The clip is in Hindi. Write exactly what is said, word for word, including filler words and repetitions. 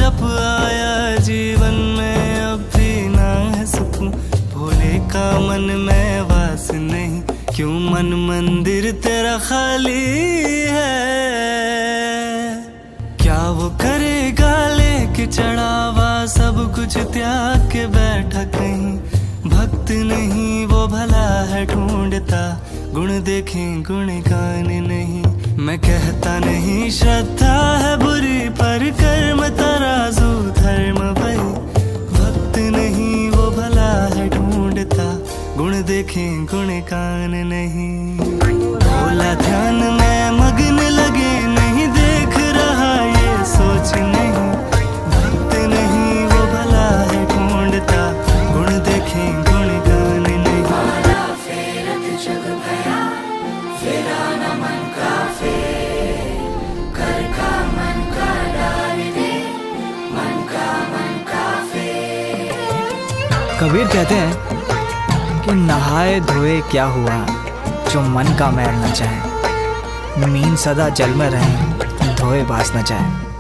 जब आया जीवन में अब भी ना है सुकून, भोले का मन में वास नहीं, क्यों मन मंदिर तेरा खाली है। क्या वो करेगा लेके चढ़ावा सब कुछ त्याग के बैठा कहीं, भक्त नहीं वो भला है ढूंढता, गुण देखें गुण गान नहीं। मैं कहता नहीं श्रद्धा है बुरी, पर कर्म तराजू धर्म वही, भक्त नहीं वो भला है ढूंढता, गुण देखें गुण गान नहीं। भोला ध्यान में मग्न लगे नहीं देख रहा ये सोच नहीं, भक्त नहीं वो भला है ढूंढता, गुण देखें गुण गान नहीं। कबीर कहते हैं कि नहाए धोए क्या हुआ, जो मन का मैल न जाए, मीन सदा जल में रहे, धोए बास न जाए।